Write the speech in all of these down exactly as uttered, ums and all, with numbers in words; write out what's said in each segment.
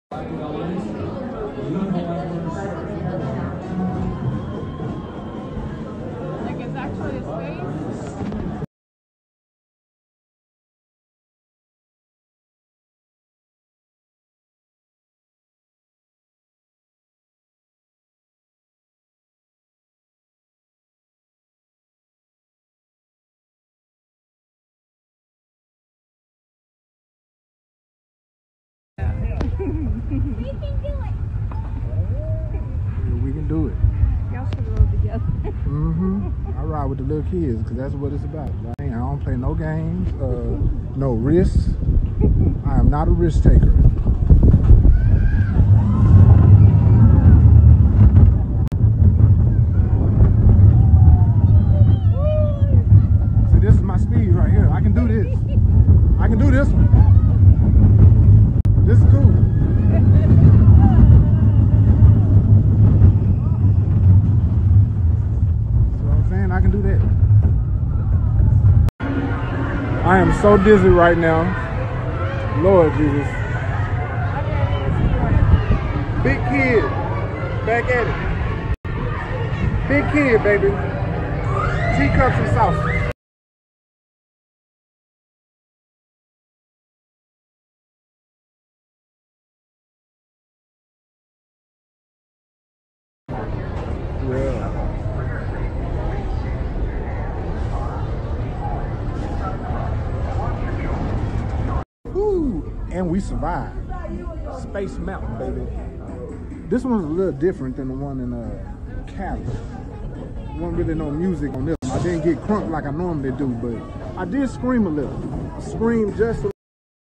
Like it's actually a space. We can do it. Y'all should roll together. Mm-hmm. I ride with the little kids because that's what it's about. I, ain't, I don't play no games, uh, no risks. I am not a risk taker. See, this is my speed right here. I can do this. I can do this one. This is cool. I can do that. I am so dizzy right now. Lord Jesus. Big kid. Back at it. Big kid, baby. Teacups and sauce. Yeah. And we survived. Space Mountain, baby. This one's a little different than the one in uh, Cali. Wasn't really no music on this one. I didn't get crunk like I normally do, but I did scream a little. I screamed just a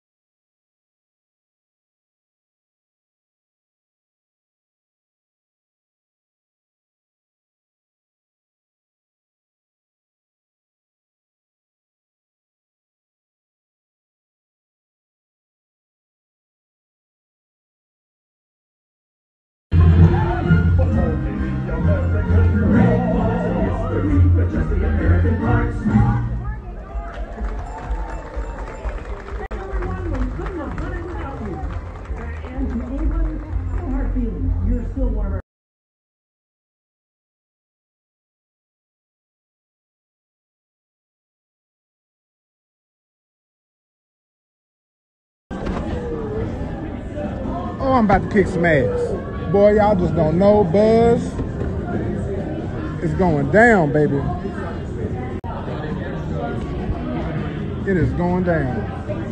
Oh, I'm about to kick some ass. Boy, y'all just don't know. Buzz. It's going down, baby. It is going down.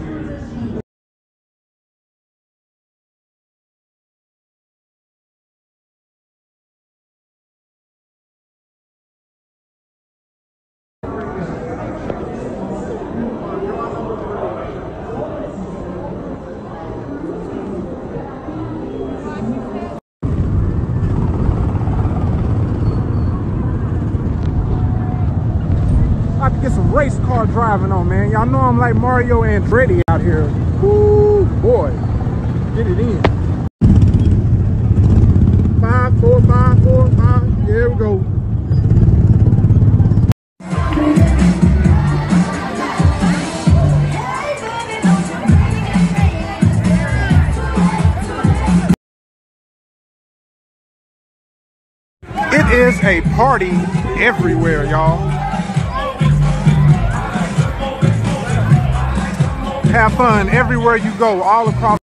Get some race car driving on, man. Y'all know I'm like Mario Andretti out here. Woo, boy. Get it in. Five, four, five, four, five. Here we go. It is a party everywhere, y'all. Have fun everywhere you go, all across